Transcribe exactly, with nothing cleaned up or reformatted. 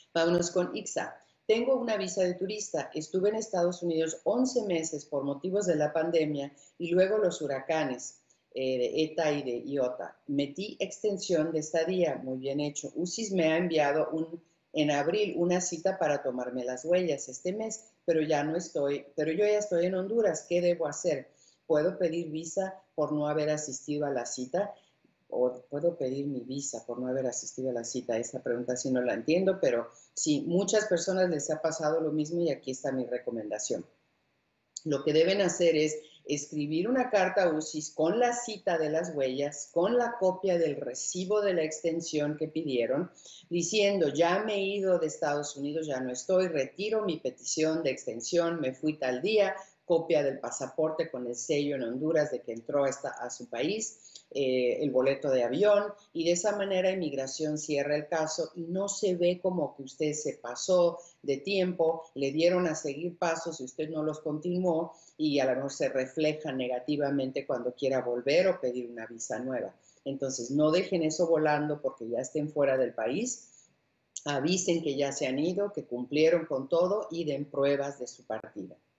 Vámonos con Ixa. Tengo una visa de turista. Estuve en Estados Unidos once meses por motivos de la pandemia y luego los huracanes eh, de Eta y de Iota. Metí extensión de estadía. Muy bien hecho. U C I S me ha enviado un, en abril una cita para tomarme las huellas este mes, pero ya no estoy, pero yo ya estoy en Honduras. ¿Qué debo hacer? ¿Puedo pedir visa por no haber asistido a la cita? ¿O puedo pedir mi visa por no haber asistido a la cita? Esa pregunta sí no la entiendo, pero sí, muchas personas les ha pasado lo mismo y aquí está mi recomendación. Lo que deben hacer es escribir una carta a U C I S con la cita de las huellas, con la copia del recibo de la extensión que pidieron, diciendo, ya me he ido de Estados Unidos, ya no estoy, retiro mi petición de extensión, me fui tal día, copia del pasaporte con el sello en Honduras de que entró esta, a su país, eh, el boleto de avión, y de esa manera Inmigración cierra el caso y no se ve como que usted se pasó de tiempo, le dieron a seguir pasos y usted no los continuó y a lo mejor se refleja negativamente cuando quiera volver o pedir una visa nueva. Entonces no dejen eso volando porque ya estén fuera del país, avisen que ya se han ido, que cumplieron con todo y den pruebas de su partida.